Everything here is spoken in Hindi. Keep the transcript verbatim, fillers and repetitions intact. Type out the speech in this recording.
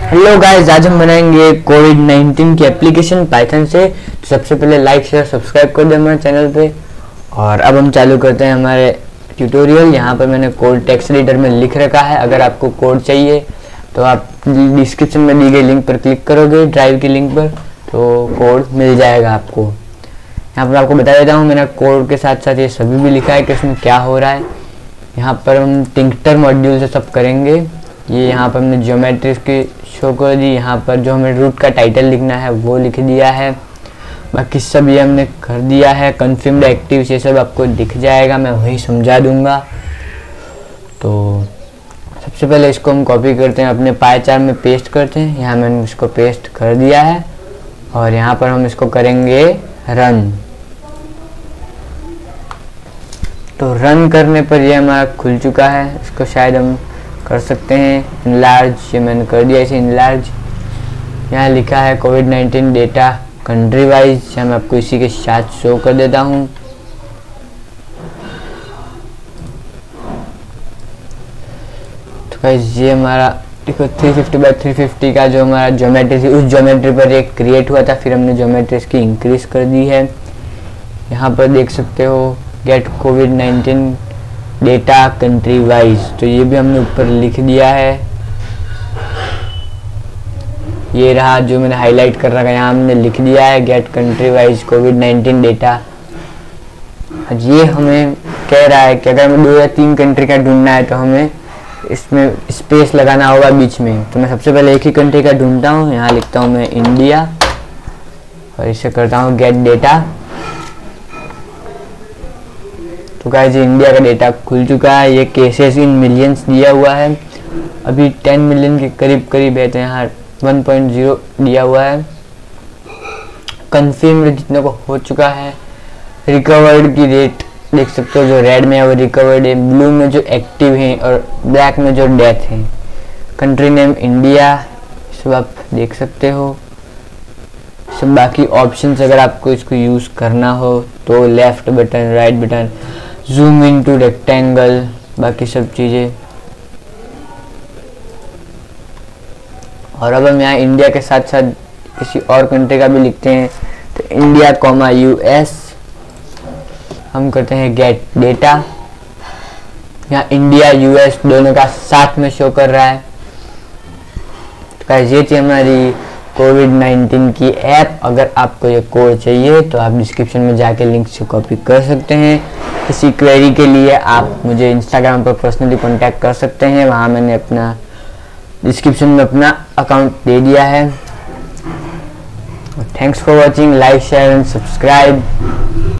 हेलो गाइस, आज हम बनाएंगे कोविड नाइन्टीन की एप्लीकेशन पाइथन से। तो सबसे पहले लाइक शेयर सब्सक्राइब कर दें हमारे चैनल पे। और अब हम चालू करते हैं हमारे ट्यूटोरियल। यहाँ पर मैंने कोड टेक्स्ट एडिटर में लिख रखा है। अगर आपको कोड चाहिए तो आप डिस्क्रिप्शन में दी गई लिंक पर क्लिक करोगे, ड्राइव की लिंक पर, तो कोड मिल जाएगा आपको। यहाँ पर आपको बता देता हूँ, मैंने कोड के साथ साथ ये सभी भी लिखा है कि इसमें क्या हो रहा है। यहाँ पर हम टिंक्टर मॉड्यूल से सब करेंगे। ये यहाँ पर हमने ज्योमेट्री की शो कर दी। यहाँ पर जो हमें रूट का टाइटल लिखना है वो लिख दिया है। बाकी सब ये हमने कर दिया है। कन्फर्म्ड एक्टिव ये सब आपको दिख जाएगा, मैं वही समझा दूंगा। तो सबसे पहले इसको हम कॉपी करते हैं, अपने पाई चार्ट में पेस्ट करते हैं। यहाँ मैंने इसको पेस्ट कर दिया है और यहाँ पर हम इसको करेंगे रन। तो रन करने पर ये हमारा खुल चुका है। इसको शायद हम कर सकते हैं इनलार्ज, ये मैंने कर दिया इसे इनलार्ज। यहाँ लिखा है Covid nineteen data country wise, मैं आपको इसी के साथ शो कर देता हूँ। तो गाइस ये हमारा देखो three fifty by three fifty का जो हमारा ज्योमेट्री थी, उस ज्योमेट्री पर एक क्रिएट हुआ था। फिर हमने ज्योमेट्री इसकी इंक्रीज कर दी है। यहाँ पर देख सकते हो get Covid nineteen data country wise, तो ये भी हमने ऊपर लिख दिया है। ये रहा जो मैंने हाईलाइट कर रखा है, यहाँ हमने लिख दिया है get country wise Covid nineteen data. ये हमें कह रहा है कि अगर हमें दो या तीन कंट्री का ढूंढना है तो हमें इसमें स्पेस लगाना होगा बीच में। तो मैं सबसे पहले एक ही कंट्री का ढूंढता हूँ। यहाँ लिखता हूँ मैं इंडिया और इसे करता हूँ गेट डेटा। तो गाइस ये इंडिया का डेटा खुल चुका है। ये केसेस इन मिलियंस दिया हुआ है, अभी टेन मिलियन के करीब करीब है। तो यहाँ वन पॉइंट ज़ीरो दिया हुआ है। कंफर्म्ड जितने को हो चुका है। रिकवर्ड की रेट देख सकते हो, जो रेड में है वो रिकवर्ड है, ब्लू में जो एक्टिव है और ब्लैक में जो डेथ है। कंट्री नेम इंडिया, सब आप देख सकते हो। सब बाकी ऑप्शंस अगर आपको इसको यूज़ करना हो तो left button, right button, zoom in to rectangle, बाकी सब चीज़ें। और अब हम यहाँ इंडिया के साथ साथ किसी और कंट्री का भी लिखते हैं। तो इंडिया कॉमा यूएस हम करते हैं गेट डेटा। यहाँ इंडिया यूएस दोनों का साथ में शो कर रहा है। तो ये थी हमारी कोविड नाइन्टीन की ऐप। अगर आपको ये कोड चाहिए तो आप डिस्क्रिप्शन में जाके लिंक से कॉपी कर सकते हैं। किसी क्वेरी के लिए आप मुझे इंस्टाग्राम पर पर्सनली कांटेक्ट कर सकते हैं, वहाँ मैंने अपना डिस्क्रिप्शन में अपना अकाउंट दे दिया है। Thanks for watching, like share and subscribe.